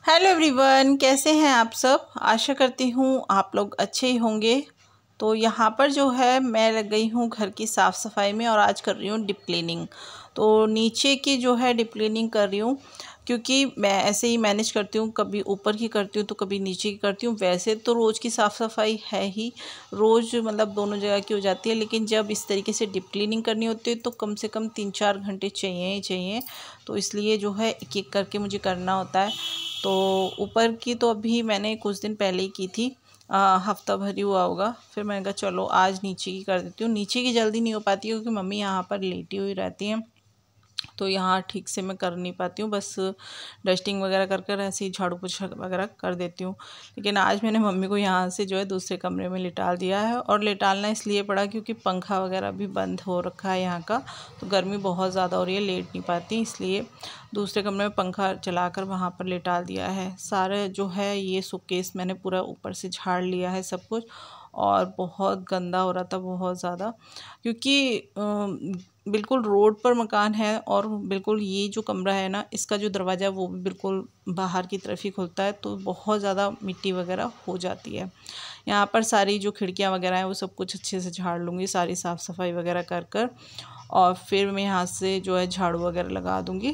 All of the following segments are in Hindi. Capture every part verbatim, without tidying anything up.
हेलो एवरीवन, कैसे हैं आप सब। आशा करती हूँ आप लोग अच्छे ही होंगे। तो यहाँ पर जो है मैं लग गई हूँ घर की साफ़ सफाई में और आज कर रही हूँ डीप क्लीनिंग। तो नीचे की जो है डीप क्लीनिंग कर रही हूँ क्योंकि मैं ऐसे ही मैनेज करती हूँ, कभी ऊपर की करती हूँ तो कभी नीचे की करती हूँ। वैसे तो रोज़ की साफ़ सफाई है ही, रोज़ मतलब दोनों जगह की हो जाती है, लेकिन जब इस तरीके से डीप क्लीनिंग करनी होती है तो कम से कम तीन चार घंटे चाहिए ही चाहिए। तो इसलिए जो है एक एक करके मुझे करना होता है। तो ऊपर की तो अभी मैंने कुछ दिन पहले ही की थी, हफ्ता भर ही हुआ होगा। फिर मैंने कहा चलो आज नीचे की कर देती हूँ। नीचे की जल्दी नहीं हो पाती क्योंकि मम्मी यहाँ पर लेटी हुई रहती हैं, तो यहाँ ठीक से मैं कर नहीं पाती हूँ। बस डस्टिंग वगैरह कर कर ऐसे ही झाड़ू पोछा वगैरह कर देती हूँ। लेकिन आज मैंने मम्मी को यहाँ से जो है दूसरे कमरे में लिटाल दिया है, और लिटालना इसलिए पड़ा क्योंकि पंखा वगैरह भी बंद हो रखा है यहाँ का, तो गर्मी बहुत ज़्यादा हो रही है, लेट नहीं पाती, इसलिए दूसरे कमरे में पंखा चलाकर वहाँ पर लिटाल दिया है। सारे जो है ये सूटकेस मैंने पूरा ऊपर से झाड़ लिया है सब कुछ, और बहुत गंदा हो रहा था बहुत ज़्यादा, क्योंकि बिल्कुल रोड पर मकान है और बिल्कुल ये जो कमरा है ना, इसका जो दरवाज़ा है वो भी बिल्कुल बाहर की तरफ ही खुलता है, तो बहुत ज़्यादा मिट्टी वगैरह हो जाती है। यहाँ पर सारी जो खिड़कियाँ वगैरह हैं वो सब कुछ अच्छे से झाड़ लूँगी, सारी साफ़ सफाई वगैरह कर कर, और फिर मैं यहाँ से जो है झाड़ू वगैरह लगा दूँगी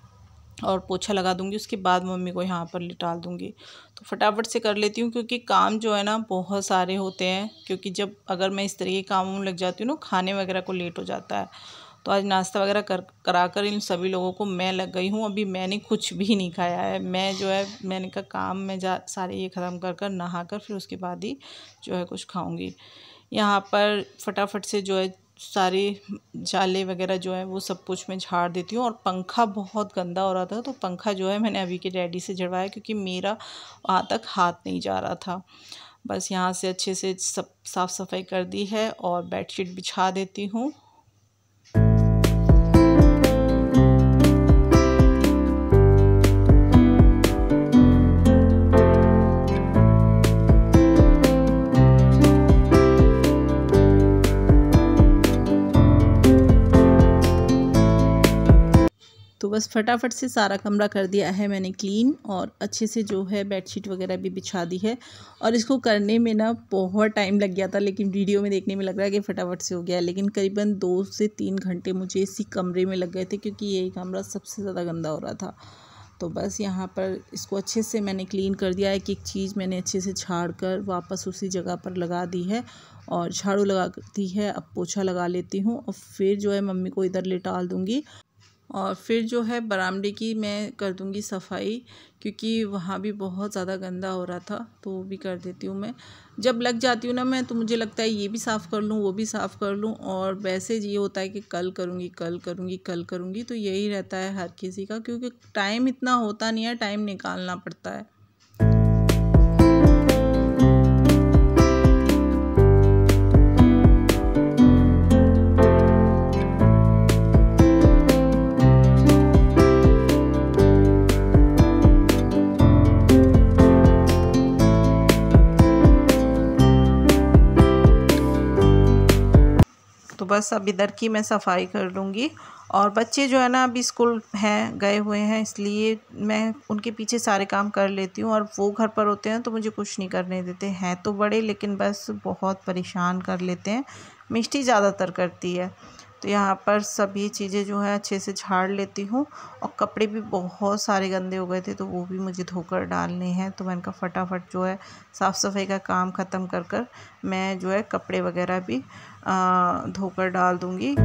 और पोछा लगा दूँगी। उसके बाद मम्मी को यहाँ पर लिटाल दूँगी। तो फटाफट से कर लेती हूँ क्योंकि काम जो है ना बहुत सारे होते हैं, क्योंकि जब अगर मैं इस तरीके के कामों में लग जाती हूँ ना, खाने वगैरह को लेट हो जाता है। तो आज नाश्ता वगैरह कर करा कर इन सभी लोगों को मैं लग गई हूँ। अभी मैंने कुछ भी नहीं खाया है। मैं जो है मैंने कहा काम में जा सारे ये ख़त्म कर कर नहा कर फिर उसके बाद ही जो है कुछ खाऊँगी। यहाँ पर फटाफट से जो है सारे जाले वगैरह जो है वो सब कुछ मैं झाड़ देती हूँ। और पंखा बहुत गंदा हो रहा था, तो पंखा जो है मैंने अभी के डैडी से झड़वाया क्योंकि मेरा वहाँ तक हाथ नहीं जा रहा था। बस यहाँ से अच्छे से सब साफ़ सफाई कर दी है और बेडशीट बिछा देती हूँ। तो बस फटाफट से सारा कमरा कर दिया है मैंने क्लीन, और अच्छे से जो है बेडशीट वगैरह भी बिछा दी है। और इसको करने में ना बहुत टाइम लग गया था, लेकिन वीडियो में देखने में लग रहा है कि फटाफट से हो गया है, लेकिन करीबन दो से तीन घंटे मुझे इसी कमरे में लग गए थे क्योंकि यही कमरा सबसे ज़्यादा गंदा हो रहा था। तो बस यहाँ पर इसको अच्छे से मैंने क्लीन कर दिया है। एक एक चीज़ मैंने अच्छे से झाड़ कर वापस उसी जगह पर लगा दी है और झाड़ू लगा दी है। अब पोछा लगा लेती हूँ और फिर जो है मम्मी को इधर लिटाल दूँगी, और फिर जो है बरामदे की मैं कर दूंगी सफाई क्योंकि वहाँ भी बहुत ज़्यादा गंदा हो रहा था, तो वो भी कर देती हूँ मैं। जब लग जाती हूँ ना मैं, तो मुझे लगता है ये भी साफ़ कर लूँ वो भी साफ़ कर लूँ, और वैसे ये होता है कि कल करूँगी कल करूँगी कल करूँगी, तो यही रहता है हर किसी का, क्योंकि टाइम इतना होता नहीं है, टाइम निकालना पड़ता है। तो बस अब इधर की मैं सफाई कर लूँगी। और बच्चे जो है ना अभी स्कूल हैं गए हुए हैं, इसलिए मैं उनके पीछे सारे काम कर लेती हूँ, और वो घर पर होते हैं तो मुझे कुछ नहीं करने देते हैं। तो बड़े लेकिन बस बहुत परेशान कर लेते हैं। मिष्टी ज़्यादातर करती है। तो यहाँ पर सभी चीज़ें जो है अच्छे से झाड़ लेती हूँ, और कपड़े भी बहुत सारे गंदे हो गए थे तो वो भी मुझे धोकर डालने हैं। तो मैंने कहा फटाफट जो है साफ़ सफाई का काम ख़त्म कर कर मैं जो है कपड़े वगैरह भी धोकर डाल दूँगी।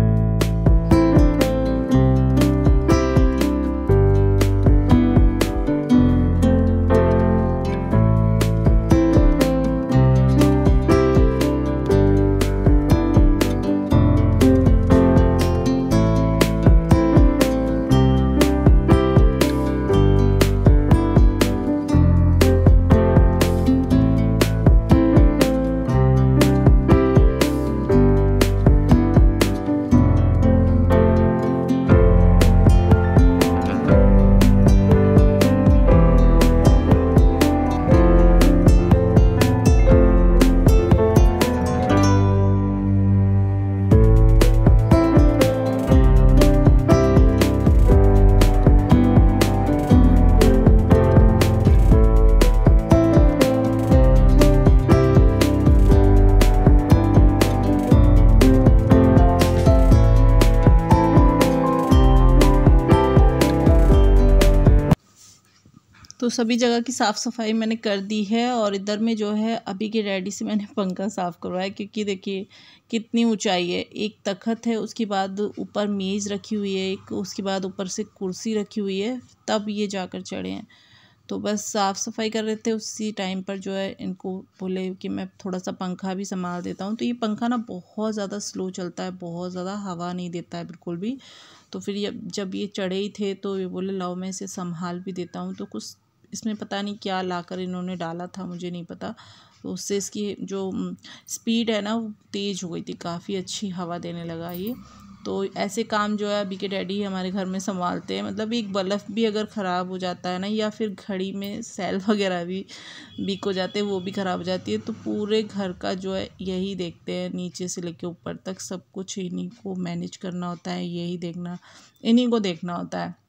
तो सभी जगह की साफ़ सफाई मैंने कर दी है और इधर में जो है अभी के डैडी से मैंने पंखा साफ़ करवाया, क्योंकि देखिए कितनी ऊंचाई है। एक तखत है, उसके बाद ऊपर मेज़ रखी हुई है एक, उसके बाद ऊपर से कुर्सी रखी हुई है, तब ये जाकर चढ़े हैं। तो बस साफ़ सफाई कर रहे थे, उसी टाइम पर जो है इनको बोले कि मैं थोड़ा सा पंखा भी संभाल देता हूँ। तो ये पंखा ना बहुत ज़्यादा स्लो चलता है, बहुत ज़्यादा हवा नहीं देता है बिल्कुल भी। तो फिर ये जब ये चढ़े ही थे तो ये बोले लाओ मैं इसे संभाल भी देता हूँ। तो कुछ इसमें पता नहीं क्या लाकर इन्होंने डाला था, मुझे नहीं पता। तो उससे इसकी जो स्पीड है ना वो तेज़ हो गई थी, काफ़ी अच्छी हवा देने लगा ये। तो ऐसे काम जो है अभी के डैडी हमारे घर में संभालते हैं। मतलब एक बल्ब भी अगर ख़राब हो जाता है ना, या फिर घड़ी में सेल वगैरह भी वीक हो जाते हैं, वो भी ख़राब हो जाती है, तो पूरे घर का जो है यही देखते हैं, नीचे से लेके ऊपर तक सब कुछ इन्हीं को मैनेज करना होता है, यही देखना इन्हीं को देखना होता है।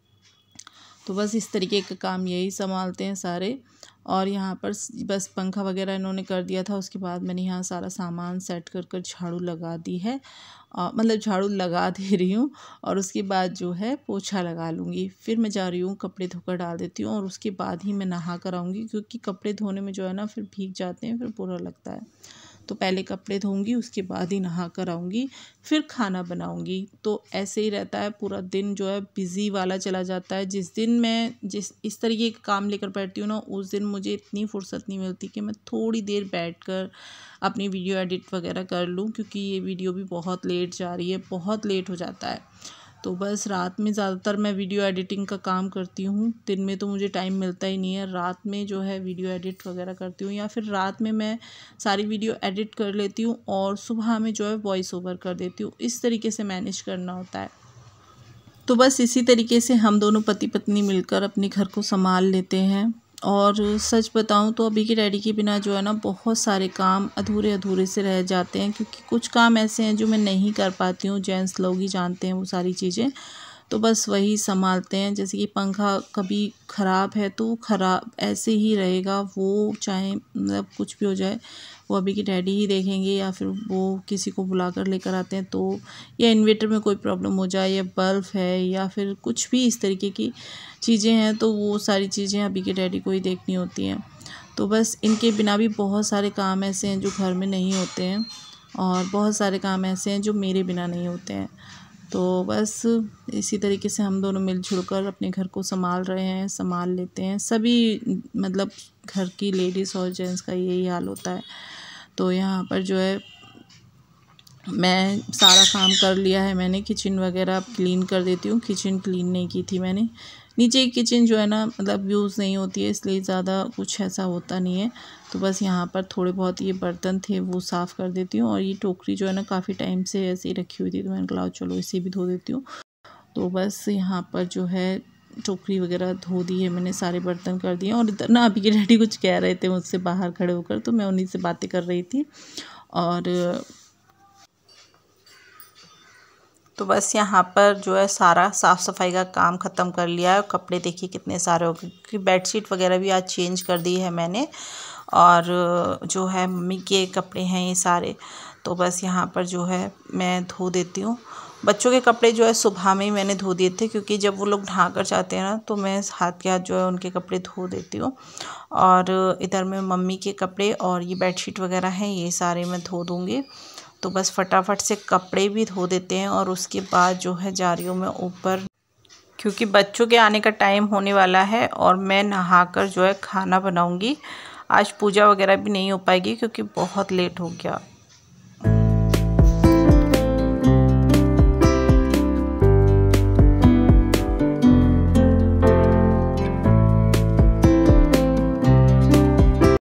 तो बस इस तरीके का काम यही संभालते हैं सारे। और यहाँ पर बस पंखा वगैरह इन्होंने कर दिया था, उसके बाद मैंने यहाँ सारा सामान सेट कर कर झाड़ू लगा दी है, आ, मतलब झाड़ू लगा दे रही हूँ। और उसके बाद जो है पोछा लगा लूँगी, फिर मैं जा रही हूँ कपड़े धोकर डाल देती हूँ, और उसके बाद ही मैं नहा कर आऊँगी, क्योंकि कपड़े धोने में जो है ना फिर भीग जाते हैं, फिर बुरा लगता है। तो पहले कपड़े धोऊंगी, उसके बाद ही नहा कर आऊँगी, फिर खाना बनाऊँगी। तो ऐसे ही रहता है, पूरा दिन जो है बिज़ी वाला चला जाता है। जिस दिन मैं जिस इस तरीके का काम लेकर बैठती हूँ ना, उस दिन मुझे इतनी फुर्सत नहीं मिलती कि मैं थोड़ी देर बैठकर अपनी वीडियो एडिट वगैरह कर लूँ, क्योंकि ये वीडियो भी बहुत लेट जा रही है, बहुत लेट हो जाता है। तो बस रात में ज़्यादातर मैं वीडियो एडिटिंग का काम करती हूँ, दिन में तो मुझे टाइम मिलता ही नहीं है। रात में जो है वीडियो एडिट वगैरह करती हूँ, या फिर रात में मैं सारी वीडियो एडिट कर लेती हूँ और सुबह में जो है वॉइस ओवर कर देती हूँ। इस तरीके से मैनेज करना होता है। तो बस इसी तरीके से हम दोनों पति पत्नी मिलकर अपने घर को संभाल लेते हैं। और सच बताऊं तो अभी के डैडी के बिना जो है ना बहुत सारे काम अधूरे अधूरे से रह जाते हैं, क्योंकि कुछ काम ऐसे हैं जो मैं नहीं कर पाती हूँ, जेंट्स लोग ही जानते हैं वो सारी चीज़ें। तो बस वही संभालते हैं। जैसे कि पंखा कभी ख़राब है तो ख़राब ऐसे ही रहेगा, वो चाहे मतलब कुछ भी हो जाए, वो अभी के डैडी ही देखेंगे, या फिर वो किसी को बुलाकर लेकर आते हैं। तो या इन्वर्टर में कोई प्रॉब्लम हो जाए, या बल्ब है, या फिर कुछ भी इस तरीके की चीज़ें हैं, तो वो सारी चीज़ें अभी के डैडी को ही देखनी होती हैं। तो बस इनके बिना भी बहुत सारे काम ऐसे हैं जो घर में नहीं होते हैं, और बहुत सारे काम ऐसे हैं जो मेरे बिना नहीं होते हैं। तो बस इसी तरीके से हम दोनों मिलजुल कर अपने घर को संभाल रहे हैं, संभाल लेते हैं। सभी मतलब घर की लेडीज़ और जेंट्स का यही हाल होता है। तो यहाँ पर जो है मैं सारा काम कर लिया है मैंने, किचन वगैरह क्लीन कर देती हूँ। किचन क्लीन नहीं की थी मैंने, नीचे की किचन जो है ना मतलब यूज़ नहीं होती है, इसलिए ज़्यादा कुछ ऐसा होता नहीं है। तो बस यहाँ पर थोड़े बहुत ये बर्तन थे वो साफ़ कर देती हूँ। और ये टोकरी जो है ना काफ़ी टाइम से ऐसे ही रखी हुई थी, तो मैंने कहा चलो इसे भी धो देती हूँ। तो बस यहाँ पर जो है टोकरी वगैरह धो दी है मैंने, सारे बर्तन कर दिए। और इधर ना अभी के डैडी कुछ कह रहे थे मुझसे बाहर खड़े होकर, तो मैं उन्हीं से बातें कर रही थी। और तो बस यहाँ पर जो है सारा साफ़ सफाई का काम ख़त्म कर लिया है। कपड़े देखिए कितने सारे हो गए, क्योंकि बेडशीट वगैरह भी आज चेंज कर दी है मैंने। और जो है मम्मी के कपड़े हैं ये सारे, तो बस यहाँ पर जो है मैं धो देती हूँ। बच्चों के कपड़े जो है सुबह में ही मैंने धो दिए थे, क्योंकि जब वो लोग नहा कर जाते हैं ना तो मैं हाथ के हाथ जो है उनके कपड़े धो देती हूँ। और इधर में मम्मी के कपड़े और ये बेडशीट वगैरह हैं ये सारे मैं धो दूँगी। तो बस फटाफट से कपड़े भी धो देते हैं, और उसके बाद जो है जा रही हूँ मैं ऊपर, क्योंकि बच्चों के आने का टाइम होने वाला है। और मैं नहाकर जो है खाना बनाऊँगी। आज पूजा वगैरह भी नहीं हो पाएगी क्योंकि बहुत लेट हो गया।